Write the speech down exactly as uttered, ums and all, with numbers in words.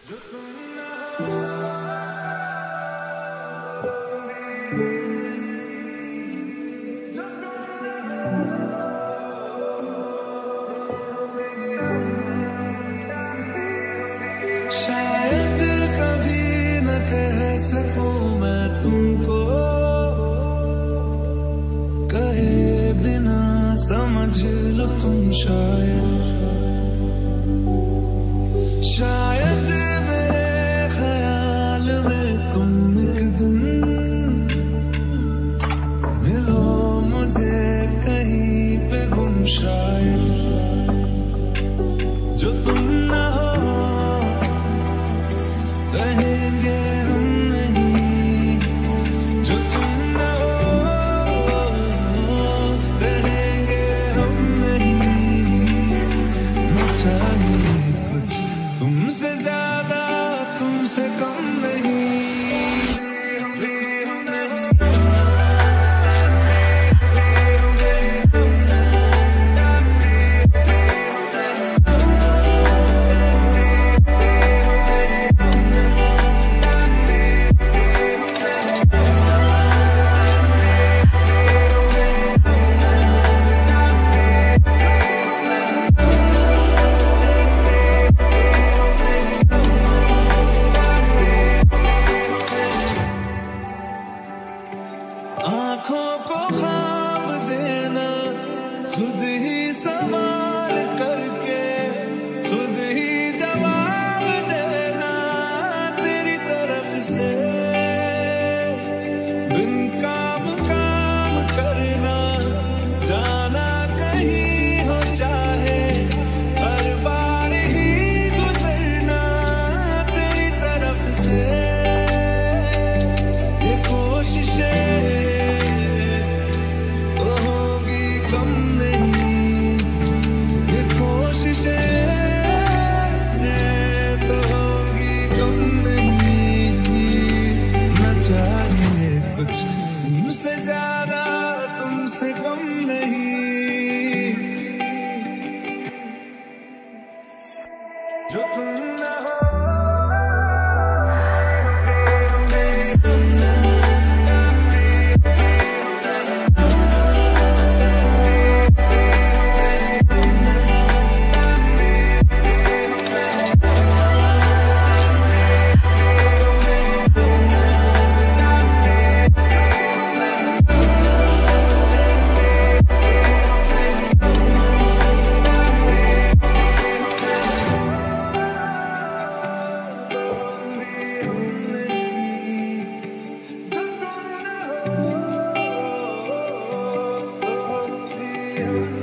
शायद कभी न कह सकूं मैं तुमको, कहे बिना समझ लो तुम शायद। शायद मेरे ख्याल में तुम एक दिन मिलो मुझे कहीं पे गुम शायद। जो तुम ना हो रहेंगे हम नहीं, जो तुम ना हो रहेंगे हम नहीं। न चाहिए कुछ तुमसे ज्यादा तुमसे कम नहीं। आँखों को ख्वाब देना, खुद ही सवाल करके खुद ही जवाब देना तेरी तरफ से। बिन काम काम करना, जाना कहीं हो चाहे हर बार ही गुजरना तेरी तरफ से। ये कोशिशें कुछ तुमसे ज्यादा तुमसे कम नहीं। जो तुम ना हो you.